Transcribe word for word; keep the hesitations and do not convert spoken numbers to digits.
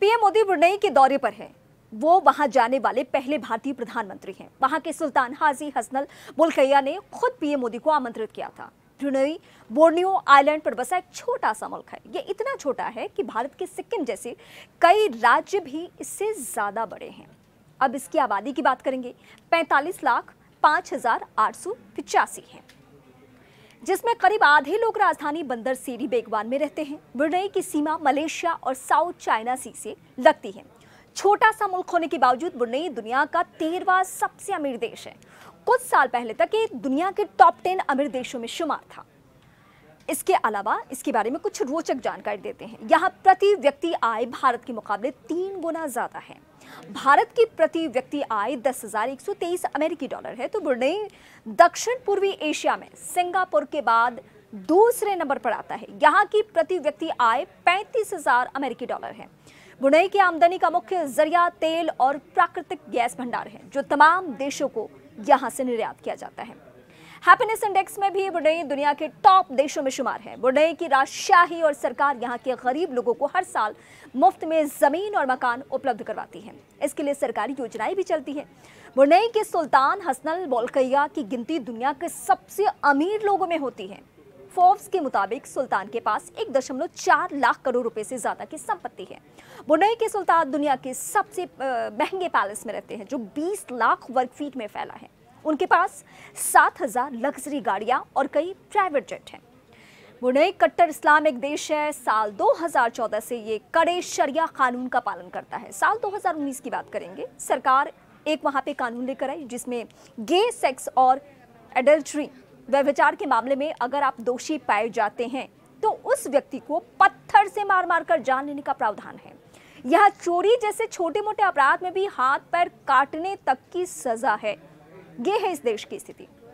PM Modi Brunei के दौरे पर है। वो वहां जाने वाले पहले भारतीय प्रधानमंत्री हैं। वहां के सुल्तान हाजी हसनल बोल्किया ने खुद पीएम मोदी को आमंत्रित किया था। ब्रुनेई बोर्नियो आइलैंड पर बसा एक छोटा सा मुल्क है। ये इतना छोटा है कि भारत के सिक्किम जैसे कई राज्य भी इससे ज्यादा बड़े हैं। अब इसकी आबादी की बात करेंगे, पैंतालीस लाख पांच हजार आठ सौ पिचासी है, जिसमें करीब आधे लोग राजधानी बंदर सेरी बेगवान में रहते हैं। ब्रुनेई की सीमा मलेशिया और साउथ चाइना सी से लगती है। छोटा सा मुल्क होने के बावजूद ब्रुनेई दुनिया का तेरहवां सबसे अमीर देश है। कुछ साल पहले तक ये दुनिया के टॉप टेन अमीर देशों में शुमार था। इसके अलावा इसके बारे में कुछ रोचक जानकारी देते हैं। यहाँ प्रति व्यक्ति आय भारत के मुकाबले तीन गुना ज्यादा है। भारत की प्रति व्यक्ति आय दस हजार एक सौ तेईस अमेरिकी डॉलर है, तो ब्रुनेई दक्षिण पूर्वी एशिया में सिंगापुर के बाद दूसरे नंबर पर आता है। यहाँ की प्रति व्यक्ति आय पैंतीस हजार अमेरिकी डॉलर है। ब्रुनेई की आमदनी का मुख्य जरिया तेल और प्राकृतिक गैस भंडार है, जो तमाम देशों को यहाँ से निर्यात किया जाता है। हैप्पीनेस इंडेक्स में भी ब्रुनेई दुनिया के टॉप देशों में शुमार है। ब्रुनेई की राजशाही और सरकार यहाँ के गरीब लोगों को हर साल मुफ्त में जमीन और मकान उपलब्ध करवाती है। इसके लिए सरकारी योजनाएं भी चलती है। ब्रुनेई के सुल्तान हसनल बोल्किया की गिनती दुनिया के सबसे अमीर लोगों में होती है। फोर्ब्स के मुताबिक सुल्तान के पास एक दशमलव चार लाख करोड़ रुपए से ज्यादा की संपत्ति है। ब्रुनेई के सुल्तान दुनिया के सबसे महंगे पैलेस में रहते हैं, जो बीस लाख वर्ग फीट में फैला है। उनके पास सात हजार लग्जरी गाड़ियां और कई प्राइवेट जेट हैं। ब्रुनेई कट्टर इस्लामिक देश है। साल दो हजार चौदह से ये कड़े शरिया कानून का पालन करता है। साल दो हजार उन्नीस की बात करेंगे, सरकार एक वहां पे कानून लेकर आई जिसमें गे सेक्स और एडल्ट्री व्यभिचार के मामले में अगर आप दोषी पाए जाते हैं तो उस व्यक्ति को पत्थर से मार मार कर जान लेने का प्रावधान है। यह चोरी जैसे छोटे मोटे अपराध में भी हाथ पैर काटने तक की सजा है। ये है इस देश की स्थिति।